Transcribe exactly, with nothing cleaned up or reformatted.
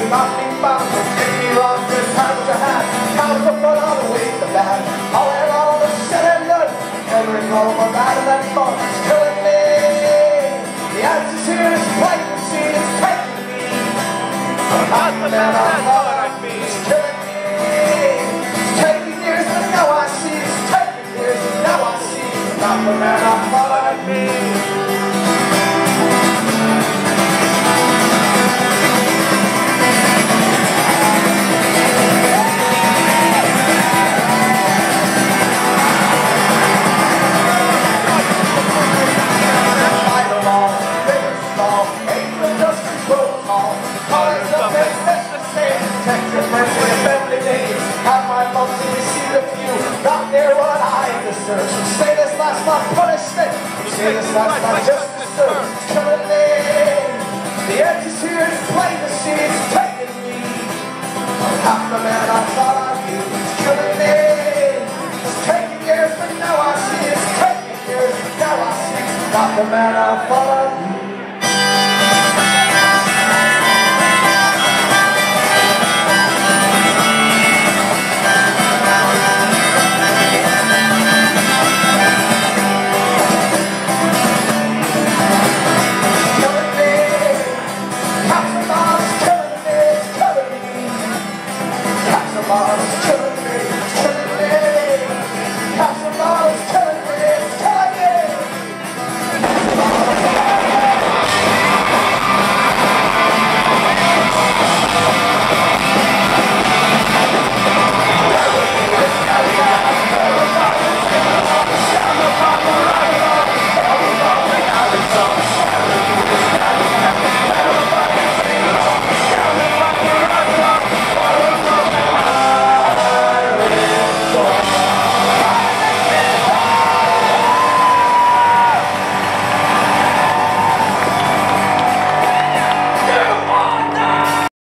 not be found. Take me wrong, good times you had. Count the front, I'll wait the back. I'll air all the shit and none. Never recall more bad and that fun. It's killing me. The answer's here, it's plain to see. It's taking me. I'm not the man I thought I'd be. It's killing me. It's taking years, but now I see. It's taking years, but now I see. I'm not the man I thought I'd be. Say this last my punishment. Say this last my justice served. It's killing me. The edge is here, it's plain to see. It's taking me. I'm half the man I thought I knew. It's killing me. It's taking years, but now I see. It's taking years, but now I see. Not the man I thought.